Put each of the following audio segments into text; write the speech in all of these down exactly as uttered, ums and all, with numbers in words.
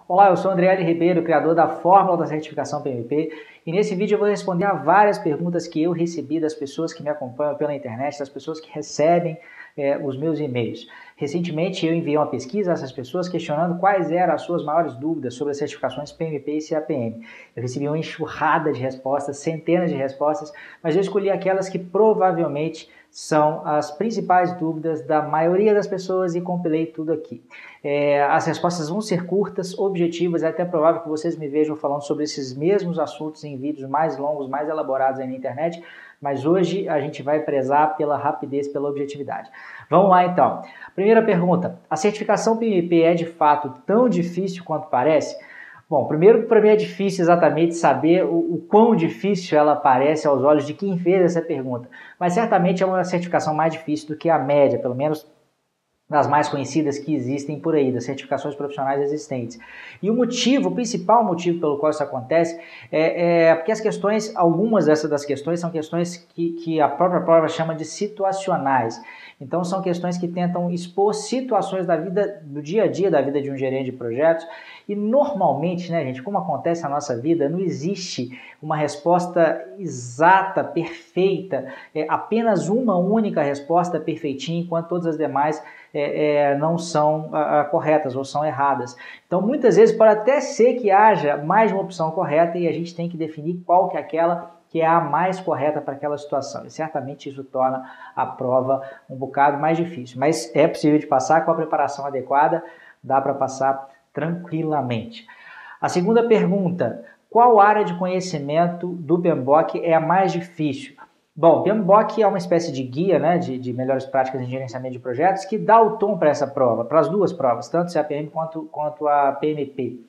Olá, eu sou André L. Ribeiro, criador da Fórmula da Certificação P M P, e nesse vídeo eu vou responder a várias perguntas que eu recebi das pessoas que me acompanham pela internet, das pessoas que recebem é, os meus e-mails. Recentemente eu enviei uma pesquisa a essas pessoas questionando quais eram as suas maiores dúvidas sobre as certificações P M P e C A P M. Eu recebi uma enxurrada de respostas, centenas de respostas, mas eu escolhi aquelas que provavelmente são as principais dúvidas da maioria das pessoas e compilei tudo aqui. É, as respostas vão ser curtas, objetivas, é até provável que vocês me vejam falando sobre esses mesmos assuntos em vídeos mais longos, mais elaborados aí na internet, mas hoje a gente vai prezar pela rapidez, pela objetividade. Vamos lá então. Primeira pergunta, a certificação P M P é de fato tão difícil quanto parece? Bom, primeiro para mim é difícil exatamente saber o, o quão difícil ela parece aos olhos de quem fez essa pergunta, mas certamente é uma certificação mais difícil do que a média, pelo menos das mais conhecidas que existem por aí, das certificações profissionais existentes. E o motivo, o principal motivo pelo qual isso acontece é, é porque as questões, algumas dessas das questões são questões que, que a própria prova chama de situacionais. Então são questões que tentam expor situações da vida, do dia a dia da vida de um gerente de projetos e normalmente, né, gente, como acontece na nossa vida, não existe uma resposta exata, perfeita, é, apenas uma única resposta perfeitinha, enquanto todas as demais é, é, não são a, a, corretas ou são erradas. Então muitas vezes pode até ser que haja mais de uma opção correta e a gente tem que definir qual que é aquela que é a mais correta para aquela situação. E certamente isso torna a prova um bocado mais difícil. Mas é possível de passar com a preparação adequada, dá para passar tranquilamente. A segunda pergunta, qual área de conhecimento do P M B O K é a mais difícil? Bom, o P M B O K é uma espécie de guia, né, de, de melhores práticas em gerenciamento de projetos que dá o tom para essa prova, para as duas provas, tanto C A P M quanto, quanto a P M P.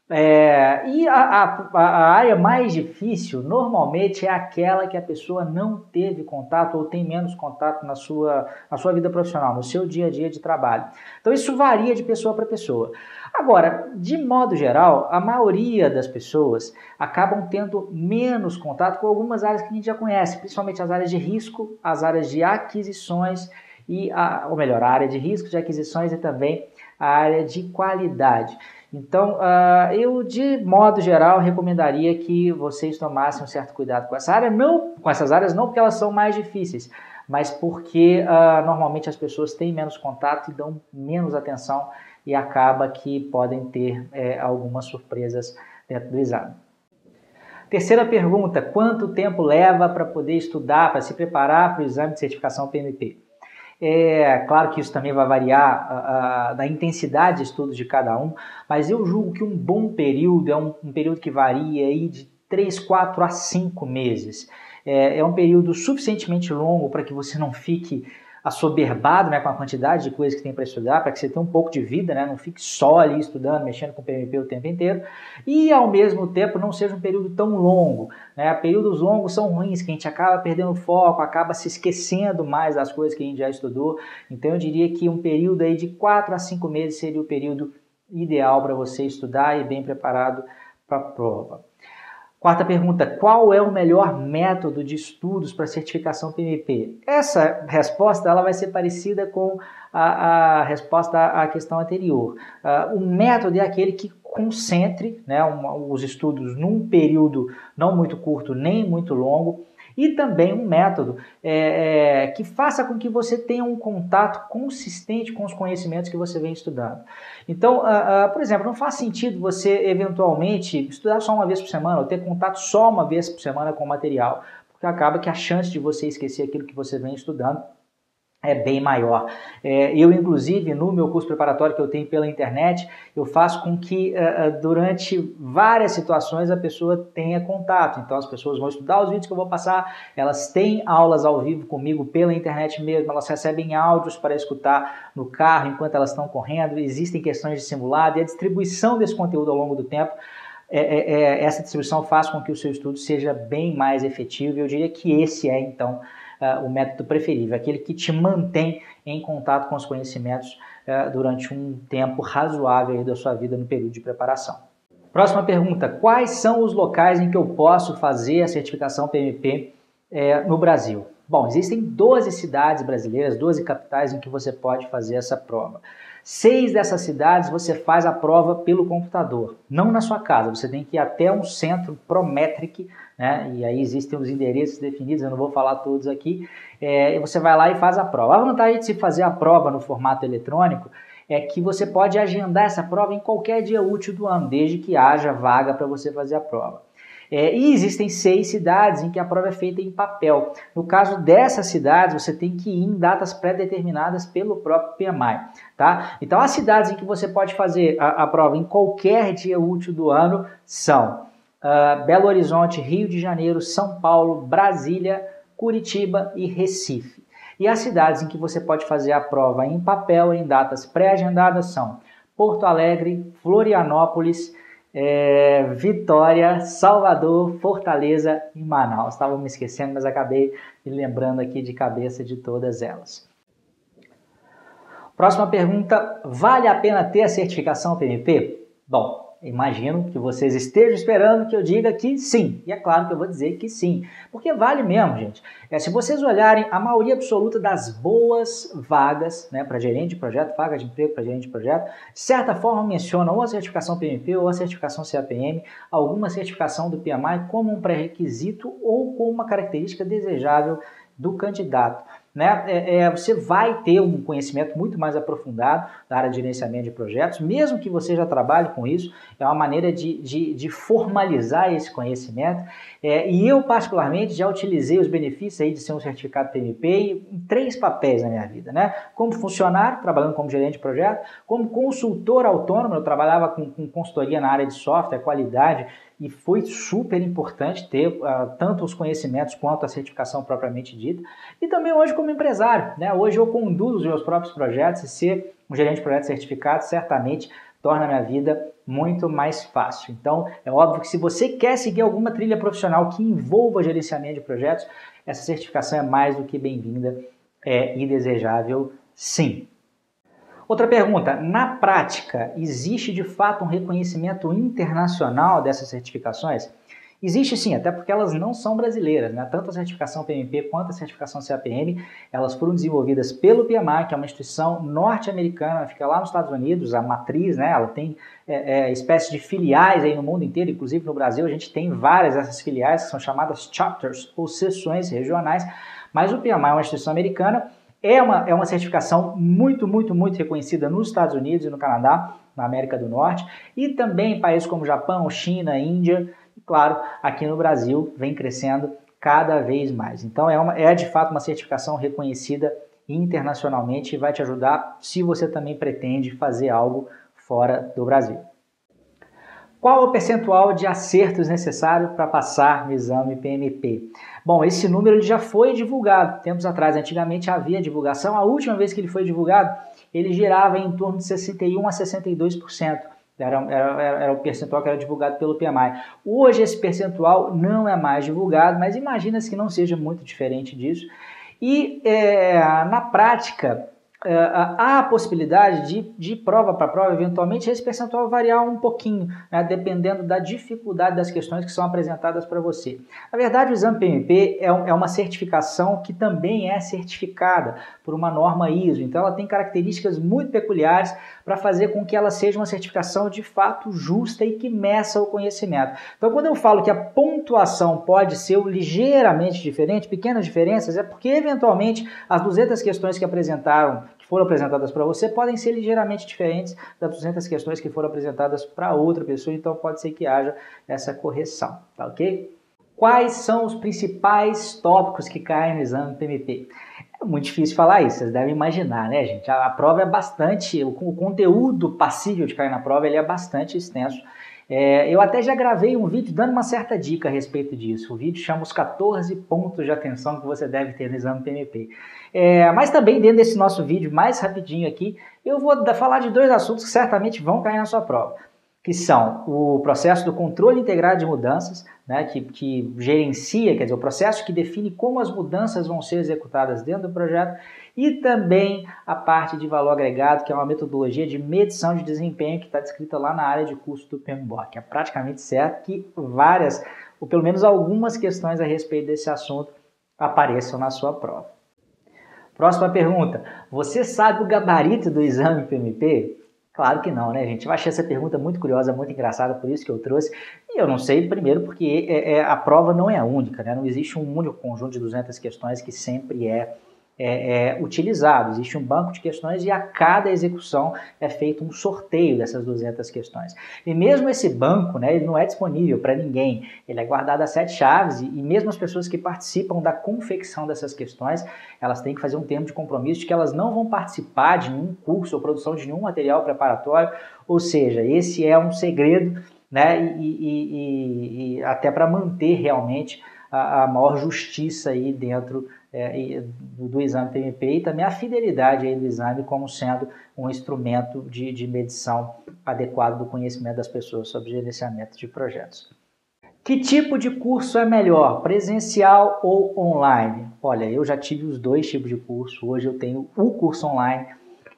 É, e a, a, a área mais difícil normalmente é aquela que a pessoa não teve contato ou tem menos contato na sua, na sua vida profissional, no seu dia a dia de trabalho. Então isso varia de pessoa para pessoa. Agora, de modo geral, a maioria das pessoas acabam tendo menos contato com algumas áreas que a gente já conhece, principalmente as áreas de risco, as áreas de aquisições, e a, ou melhor, a área de risco, de aquisições e também a área de qualidade. Então, uh, eu, de modo geral, recomendaria que vocês tomassem um certo cuidado com essa área, não, com essas áreas não porque elas são mais difíceis, mas porque uh, normalmente as pessoas têm menos contato e dão menos atenção e acaba que podem ter é, algumas surpresas dentro do exame. Terceira pergunta, quanto tempo leva para poder estudar, para se preparar para o exame de certificação P M P? É claro que isso também vai variar a, a, da intensidade de estudos de cada um, mas eu julgo que um bom período é um, um período que varia aí de três, quatro a cinco meses. É, é um período suficientemente longo para que você não fique assoberbado, né, com a quantidade de coisas que tem para estudar, para que você tenha um pouco de vida, né, não fique só ali estudando, mexendo com o P M P o tempo inteiro, e ao mesmo tempo não seja um período tão longo. Né? Períodos longos são ruins, que a gente acaba perdendo foco, acaba se esquecendo mais das coisas que a gente já estudou. Então eu diria que um período aí de quatro a cinco meses seria o período ideal para você estudar e bem preparado para a prova. Quarta pergunta, qual é o melhor método de estudos para certificação P M P? Essa resposta ela vai ser parecida com a, a resposta à questão anterior. Uh, o método é aquele que concentre, né, um, os estudos num período não muito curto nem muito longo, e também um método é, é, que faça com que você tenha um contato consistente com os conhecimentos que você vem estudando. Então, uh, uh, por exemplo, não faz sentido você eventualmente estudar só uma vez por semana ou ter contato só uma vez por semana com o material, porque acaba que a chance de você esquecer aquilo que você vem estudando é bem maior. É, eu, inclusive, no meu curso preparatório que eu tenho pela internet, eu faço com que uh, durante várias situações a pessoa tenha contato. Então, as pessoas vão estudar os vídeos que eu vou passar, elas têm aulas ao vivo comigo pela internet mesmo, elas recebem áudios para escutar no carro enquanto elas estão correndo, existem questões de simulado e a distribuição desse conteúdo ao longo do tempo, é, é, é, essa distribuição faz com que o seu estudo seja bem mais efetivo. Eu diria que esse é, então, Uh, o método preferível, aquele que te mantém em contato com os conhecimentos uh, durante um tempo razoável aí da sua vida no período de preparação. Próxima pergunta, quais são os locais em que eu posso fazer a certificação P M P eh, no Brasil? Bom, existem doze cidades brasileiras, doze capitais em que você pode fazer essa prova. Seis dessas cidades você faz a prova pelo computador, não na sua casa. Você tem que ir até um centro Prometric, né? E aí existem os endereços definidos, eu não vou falar todos aqui. É, e você vai lá e faz a prova. A vantagem de se fazer a prova no formato eletrônico é que você pode agendar essa prova em qualquer dia útil do ano, desde que haja vaga para você fazer a prova. É, e existem seis cidades em que a prova é feita em papel. No caso dessas cidades, você tem que ir em datas pré-determinadas pelo próprio P M I. Tá? Então, as cidades em que você pode fazer a, a prova em qualquer dia útil do ano são uh, Belo Horizonte, Rio de Janeiro, São Paulo, Brasília, Curitiba e Recife. E as cidades em que você pode fazer a prova em papel em datas pré-agendadas são Porto Alegre, Florianópolis, É, Vitória, Salvador, Fortaleza e Manaus. Estava me esquecendo, mas acabei me lembrando aqui de cabeça de todas elas. Próxima pergunta, vale a pena ter a certificação P M P? Bom, imagino que vocês estejam esperando que eu diga que sim. E é claro que eu vou dizer que sim. Porque vale mesmo, gente. É, se vocês olharem, a maioria absoluta das boas vagas, né, para gerente de projeto, vaga de emprego para gerente de projeto, de certa forma mencionam ou a certificação P M P ou a certificação C A P M, alguma certificação do P M I como um pré-requisito ou como uma característica desejável do candidato. Né? É, é, você vai ter um conhecimento muito mais aprofundado da área de gerenciamento de projetos, mesmo que você já trabalhe com isso, é uma maneira de, de, de formalizar esse conhecimento. É, e eu, particularmente, já utilizei os benefícios aí de ser um certificado P M P em três papéis na minha vida. Né? Como funcionário, trabalhando como gerente de projeto, como consultor autônomo, eu trabalhava com, com consultoria na área de software, qualidade, e foi super importante ter uh, tanto os conhecimentos quanto a certificação propriamente dita. E também hoje como empresário, né? Hoje eu conduzo os meus próprios projetos e ser um gerente de projeto certificado certamente torna a minha vida muito mais fácil. Então, é óbvio que se você quer seguir alguma trilha profissional que envolva gerenciamento de projetos, essa certificação é mais do que bem-vinda é, e desejável, sim. Outra pergunta, na prática, existe de fato um reconhecimento internacional dessas certificações? Existe sim, até porque elas não são brasileiras, né? Tanto a certificação P M P quanto a certificação C A P M, elas foram desenvolvidas pelo P M I, que é uma instituição norte-americana, fica lá nos Estados Unidos, a matriz, né? Ela tem é, é, espécies de filiais aí no mundo inteiro, inclusive no Brasil a gente tem várias dessas filiais que são chamadas chapters, ou seções regionais, mas o P M I é uma instituição americana. É uma, é uma certificação muito, muito, muito reconhecida nos Estados Unidos e no Canadá, na América do Norte, e também em países como Japão, China, Índia, e claro, aqui no Brasil vem crescendo cada vez mais. Então é, uma, é de fato uma certificação reconhecida internacionalmente e vai te ajudar se você também pretende fazer algo fora do Brasil. Qual o percentual de acertos necessário para passar no exame P M P? Bom, esse número ele já foi divulgado tempos atrás. Antigamente havia divulgação. A última vez que ele foi divulgado, ele girava em torno de sessenta e um a sessenta e dois por cento. Era, era, era o percentual que era divulgado pelo P M I. Hoje esse percentual não é mais divulgado, mas imagina-se que não seja muito diferente disso. E é, na prática, há a possibilidade de, de prova para prova, eventualmente, esse percentual variar um pouquinho, né, dependendo da dificuldade das questões que são apresentadas para você. Na verdade, o exame P M P é, é uma certificação que também é certificada por uma norma I S O, então ela tem características muito peculiares para fazer com que ela seja uma certificação de fato justa e que meça o conhecimento. Então, quando eu falo que a pontuação pode ser ligeiramente diferente, pequenas diferenças, é porque, eventualmente, as duzentas questões que apresentaram que foram apresentadas para você podem ser ligeiramente diferentes das duzentas questões que foram apresentadas para outra pessoa, então pode ser que haja essa correção, tá ok? Quais são os principais tópicos que caem no exame P M P? É muito difícil falar isso, vocês devem imaginar, né, gente? A, a prova é bastante, o, o conteúdo passível de cair na prova ele é bastante extenso. É, eu até já gravei um vídeo dando uma certa dica a respeito disso. O vídeo chama os quatorze pontos de atenção que você deve ter no exame P M P. É, mas também dentro desse nosso vídeo, mais rapidinho aqui, eu vou falar de dois assuntos que certamente vão cair na sua prova, que são o processo do controle integrado de mudanças, né, que, que gerencia, quer dizer, o processo que define como as mudanças vão ser executadas dentro do projeto, e também a parte de valor agregado, que é uma metodologia de medição de desempenho que está descrita lá na área de custo do P M B O K. É praticamente certo que várias, ou pelo menos algumas questões a respeito desse assunto apareçam na sua prova. Próxima pergunta. Você sabe o gabarito do exame P M P? Claro que não, né, gente? Eu achei essa pergunta muito curiosa, muito engraçada, por isso que eu trouxe. E eu não sei, primeiro, porque é, é, a prova não é única, né? Não existe um único conjunto de duzentas questões que sempre é, é, é utilizado. Existe um banco de questões e a cada execução é feito um sorteio dessas duzentas questões. E mesmo esse banco, né, ele não é disponível para ninguém. Ele é guardado a sete chaves e, e mesmo as pessoas que participam da confecção dessas questões, elas têm que fazer um termo de compromisso de que elas não vão participar de nenhum curso ou produção de nenhum material preparatório, ou seja, esse é um segredo, né, e, e, e, e até para manter realmente a, a maior justiça aí dentro é, do, do exame P M P e também a fidelidade aí do exame como sendo um instrumento de, de medição adequado do conhecimento das pessoas sobre gerenciamento de projetos. Que tipo de curso é melhor, presencial ou online? Olha, eu já tive os dois tipos de curso, hoje eu tenho o curso online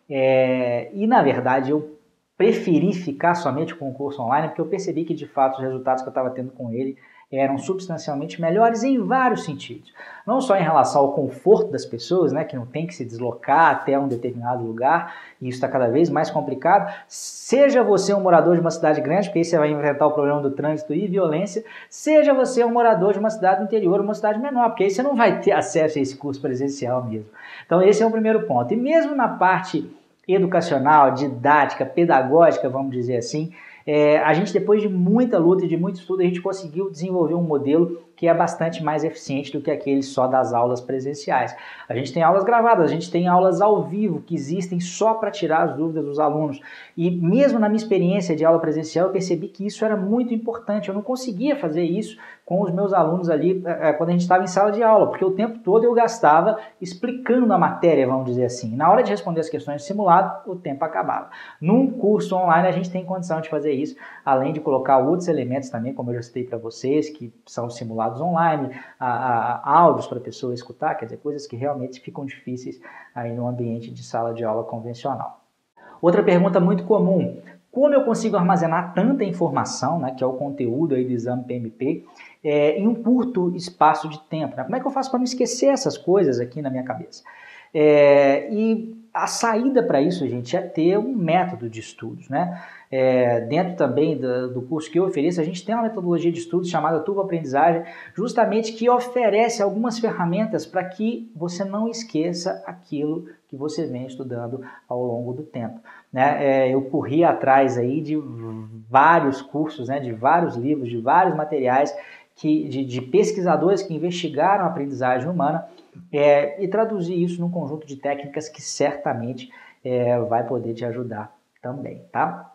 é, e, na verdade, eu preferi ficar somente com o curso online porque eu percebi que, de fato, os resultados que eu estava tendo com ele eram substancialmente melhores em vários sentidos. Não só em relação ao conforto das pessoas, né, que não tem que se deslocar até um determinado lugar, e isso está cada vez mais complicado. Seja você um morador de uma cidade grande, porque aí você vai enfrentar o problema do trânsito e violência, seja você um morador de uma cidade do interior, uma cidade menor, porque aí você não vai ter acesso a esse curso presencial mesmo. Então esse é o primeiro ponto. E mesmo na parte educacional, didática, pedagógica, vamos dizer assim, É, a gente, depois de muita luta e de muito estudo, a gente conseguiu desenvolver um modelo que é bastante mais eficiente do que aquele só das aulas presenciais. A gente tem aulas gravadas, a gente tem aulas ao vivo que existem só para tirar as dúvidas dos alunos. E mesmo na minha experiência de aula presencial, eu percebi que isso era muito importante. Eu não conseguia fazer isso com os meus alunos ali é, quando a gente estava em sala de aula, porque o tempo todo eu gastava explicando a matéria, vamos dizer assim. Na hora de responder as questões de simulado, o tempo acabava. Num curso online, a gente tem condição de fazer isso, além de colocar outros elementos também, como eu já citei para vocês, que são simulados online, a, a, a áudios para a pessoa escutar, quer dizer, coisas que realmente ficam difíceis aí no ambiente de sala de aula convencional. Outra pergunta muito comum: como eu consigo armazenar tanta informação, né, que é o conteúdo aí do exame P M P, é, em um curto espaço de tempo? Né? Como é que eu faço para não esquecer essas coisas aqui na minha cabeça? É, e a saída para isso, gente, é ter um método de estudos, né? É, dentro também do, do curso que eu ofereço, a gente tem uma metodologia de estudos chamada Turbo Aprendizagem, justamente que oferece algumas ferramentas para que você não esqueça aquilo que você vem estudando ao longo do tempo. Né? É, eu corri atrás aí de vários cursos, né, de vários livros, de vários materiais que, de, de pesquisadores que investigaram a aprendizagem humana é, e traduzir isso num conjunto de técnicas que certamente é, vai poder te ajudar também, tá?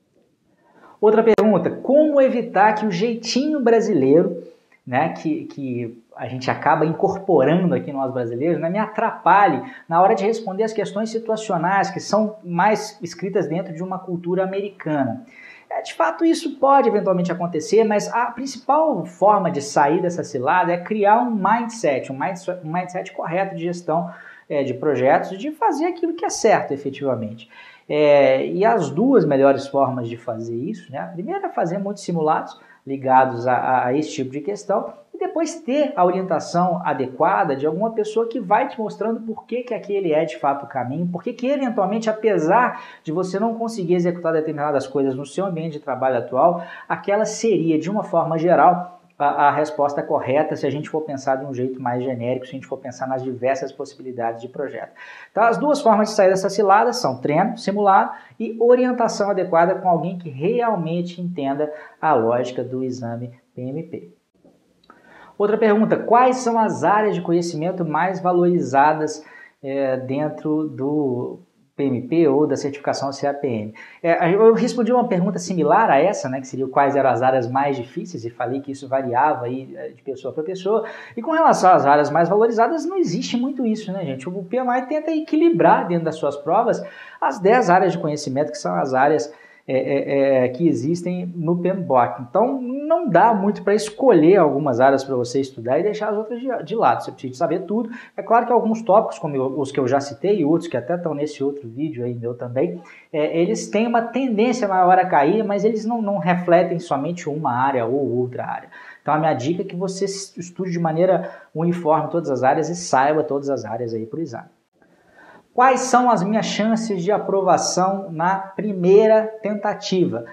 Outra pergunta: como evitar que o jeitinho brasileiro, né, que, que a gente acaba incorporando aqui nós brasileiros, né, me atrapalhe na hora de responder as questões situacionais que são mais escritas dentro de uma cultura americana? É, de fato, isso pode eventualmente acontecer, mas a principal forma de sair dessa cilada é criar um mindset, um mindset, um mindset correto de gestão é, de projetos, de fazer aquilo que é certo efetivamente. É, e as duas melhores formas de fazer isso, né? A primeira é fazer muitos simulados ligados a, a esse tipo de questão e depois ter a orientação adequada de alguma pessoa que vai te mostrando por que, que aquele é de fato o caminho, por que que eventualmente, apesar de você não conseguir executar determinadas coisas no seu ambiente de trabalho atual, aquela seria, de uma forma geral, a, a resposta correta se a gente for pensar de um jeito mais genérico, se a gente for pensar nas diversas possibilidades de projeto. Então, as duas formas de sair dessa cilada são treino, simulado e orientação adequada com alguém que realmente entenda a lógica do exame P M P. Outra pergunta: quais são as áreas de conhecimento mais valorizadas é, dentro do P M P ou da certificação C A P M? É, eu respondi uma pergunta similar a essa, né, que seria quais eram as áreas mais difíceis, e falei que isso variava aí de pessoa para pessoa. E com relação às áreas mais valorizadas, não existe muito isso, né, gente? O P M I tenta equilibrar dentro das suas provas as dez áreas de conhecimento que são as áreas É, é, é, que existem no P M B O K. Então, não dá muito para escolher algumas áreas para você estudar e deixar as outras de, de lado. Você precisa saber tudo. É claro que alguns tópicos, como eu, os que eu já citei e outros que até estão nesse outro vídeo aí meu também, é, eles têm uma tendência maior a cair, mas eles não, não refletem somente uma área ou outra área. Então, a minha dica é que você estude de maneira uniforme todas as áreas e saiba todas as áreas aí para o exame. Quais são as minhas chances de aprovação na primeira tentativa?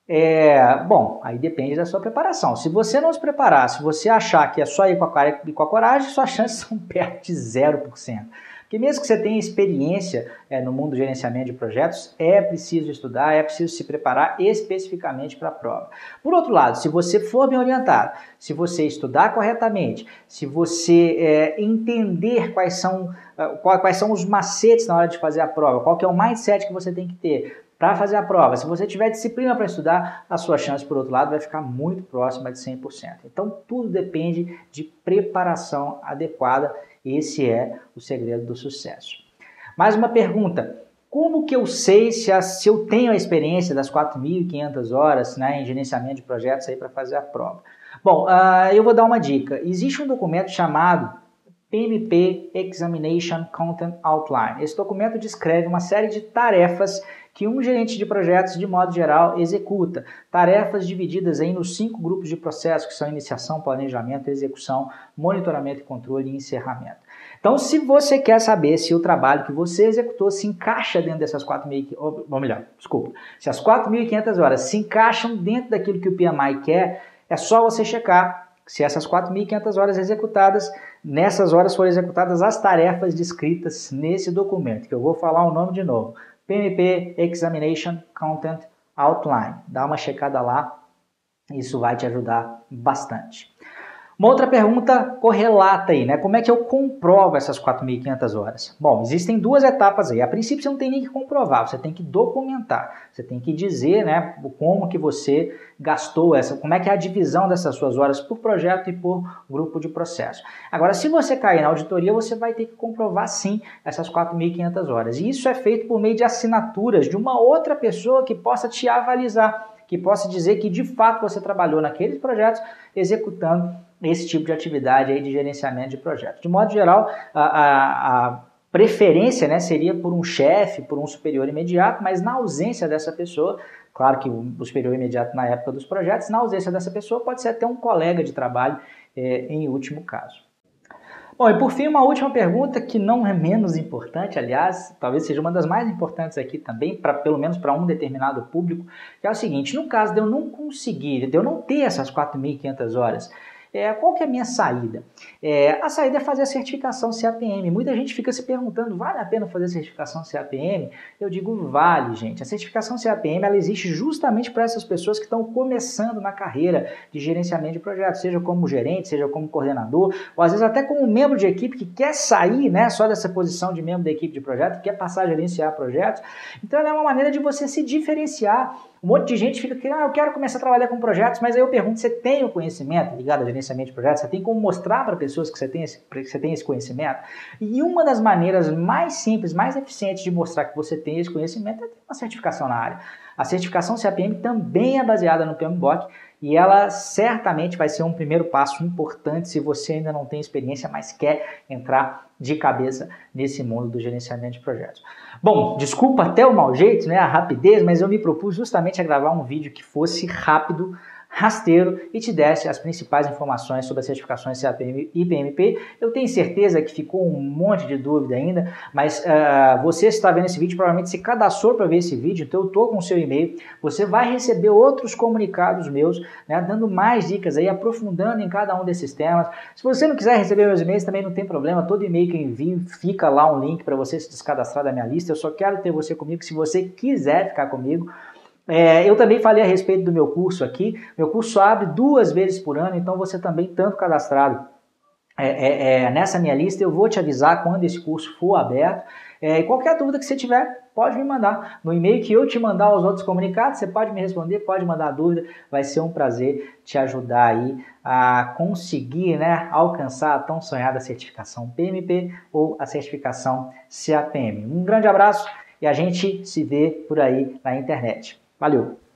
É, bom, aí depende da sua preparação. Se você não se preparar, se você achar que é só ir com a cara e com a coragem, suas chances são perto de zero por cento. Porque mesmo que você tenha experiência é, no mundo do gerenciamento de projetos, é preciso estudar, é preciso se preparar especificamente para a prova. Por outro lado, se você for bem orientado, se você estudar corretamente, se você é, entender quais são, quais são os macetes na hora de fazer a prova, qual que é o mindset que você tem que ter para fazer a prova, se você tiver disciplina para estudar, a sua chance, por outro lado, vai ficar muito próxima de cem por cento. Então, tudo depende de preparação adequada. Esse é o segredo do sucesso. Mais uma pergunta. Como que eu sei se, a, se eu tenho a experiência das quatro mil e quinhentas horas, né, em gerenciamento de projetos aí para fazer a prova? Bom, uh, eu vou dar uma dica. Existe um documento chamado P M P Examination Content Outline. Esse documento descreve uma série de tarefas que um gerente de projetos, de modo geral, executa. Tarefas divididas aí nos cinco grupos de processo, que são iniciação, planejamento, execução, monitoramento e controle e encerramento. Então, se você quer saber se o trabalho que você executou se encaixa dentro dessas quatro mil, ou melhor, desculpa, se as quatro mil e quinhentas horas se encaixam dentro daquilo que o P M I quer, é só você checar se essas quatro mil e quinhentas horas executadas, nessas horas foram executadas as tarefas descritas nesse documento, que eu vou falar o nome de novo. P M P Examination Content Outline. Dá uma checada lá, isso vai te ajudar bastante. Uma outra pergunta correlata aí, né? Como é que eu comprovo essas quatro mil e quinhentas horas? Bom, existem duas etapas aí. A princípio você não tem nem que comprovar, você tem que documentar. Você tem que dizer, né, como que você gastou essa, como é que é a divisão dessas suas horas por projeto e por grupo de processo. Agora, se você cair na auditoria, você vai ter que comprovar sim essas quatro mil e quinhentas horas. E isso é feito por meio de assinaturas de uma outra pessoa que possa te avalizar, que possa dizer que de fato você trabalhou naqueles projetos executando esse tipo de atividade aí de gerenciamento de projetos. De modo geral, a, a, a preferência, né, seria por um chefe, por um superior imediato, mas na ausência dessa pessoa, claro que o superior imediato na época dos projetos, na ausência dessa pessoa pode ser até um colega de trabalho é, em último caso. Bom, e por fim, uma última pergunta que não é menos importante, aliás, talvez seja uma das mais importantes aqui também, pra, pelo menos para um determinado público, que é o seguinte: no caso de eu não conseguir, de eu não ter essas quatro mil e quinhentas horas, É, qual que é a minha saída? É, a saída é fazer a certificação C A P M. Muita gente fica se perguntando, vale a pena fazer a certificação C A P M? Eu digo, vale, gente. A certificação C A P M, ela existe justamente para essas pessoas que estão começando na carreira de gerenciamento de projetos, seja como gerente, seja como coordenador, ou às vezes até como membro de equipe que quer sair, né, só dessa posição de membro da equipe de projeto, quer passar a gerenciar projetos. Então, ela é uma maneira de você se diferenciar. Um monte de gente fica aqui, ah, eu quero começar a trabalhar com projetos, mas aí eu pergunto, você tem o conhecimento ligado a gerenciamento de projetos? Você tem como mostrar para pessoas que você tem, esse, que você tem esse conhecimento? E uma das maneiras mais simples, mais eficientes de mostrar que você tem esse conhecimento é ter uma certificação na área. A certificação C A P M também é baseada no P M B O K e ela certamente vai ser um primeiro passo importante se você ainda não tem experiência, mas quer entrar de cabeça nesse mundo do gerenciamento de projetos. Bom, desculpa até o mau jeito, né, a rapidez, mas eu me propus justamente a gravar um vídeo que fosse rápido, rasteiro e te desse as principais informações sobre as certificações C A P M e P M P. Eu tenho certeza que ficou um monte de dúvida ainda, mas uh, você está vendo esse vídeo, provavelmente se cadastrou para ver esse vídeo, então eu estou com o seu e-mail, você vai receber outros comunicados meus, né, dando mais dicas aí, aprofundando em cada um desses temas. Se você não quiser receber meus e-mails, também não tem problema, todo e-mail que eu envio fica lá um link para você se descadastrar da minha lista. Eu só quero ter você comigo se você quiser ficar comigo. É, eu também falei a respeito do meu curso aqui. Meu curso abre duas vezes por ano, então você também, tanto cadastrado é, é, é, nessa minha lista, eu vou te avisar quando esse curso for aberto. É, e qualquer dúvida que você tiver, pode me mandar. No e-mail que eu te mandar os outros comunicados, você pode me responder, pode mandar dúvida. Vai ser um prazer te ajudar aí a conseguir, né, alcançar a tão sonhada certificação P M P ou a certificação C A P M. Um grande abraço e a gente se vê por aí na internet. Valeu!